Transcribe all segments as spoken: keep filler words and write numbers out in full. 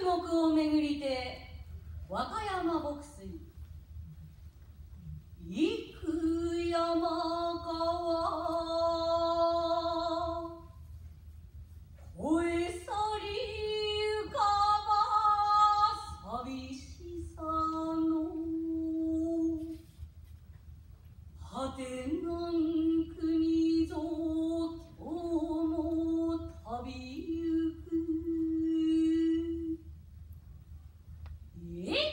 国を巡りて和歌山牧水幾山川越え去りゆかば寂しさの果てなん国ぞ今日も旅ゆく幾山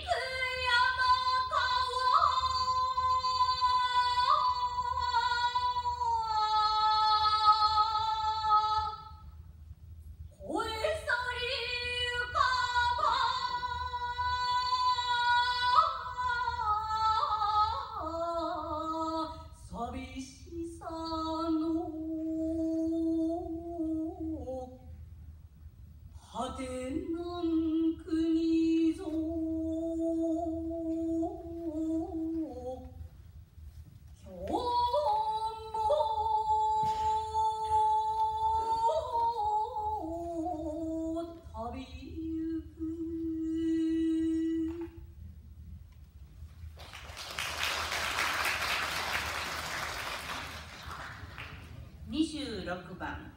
寂しさの果てなん国ぞ今日も旅ゆく。にじゅうろくばん